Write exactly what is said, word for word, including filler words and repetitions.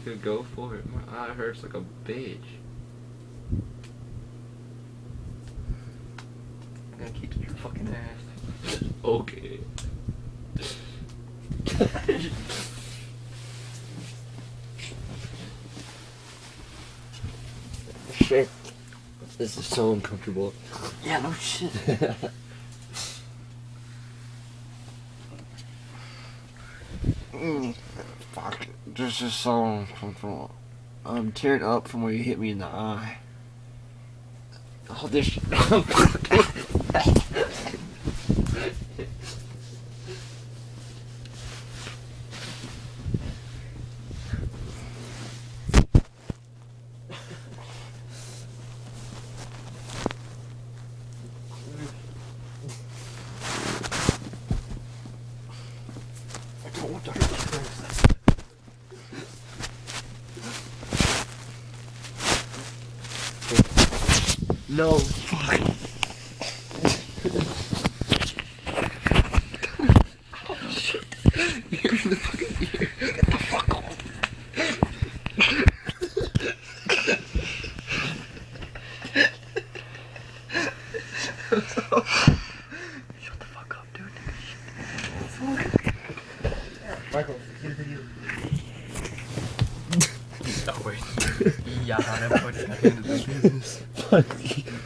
Nigga, go for it. My eye hurts like a bitch. I'm gonna keep your fucking ass. Okay. Shit. This is so uncomfortable. Yeah, no shit. mm, fuck. This is so uncomfortable. I'm tearing up from where you hit me in the eye. Oh, this shit. No, fuck. Oh shit. You're in the fucking ear. Get the fuck off. Shut the fuck up, dude. Fuck. Michael, get a video. Oh wait. Ja, dann wollte ich nach hinten.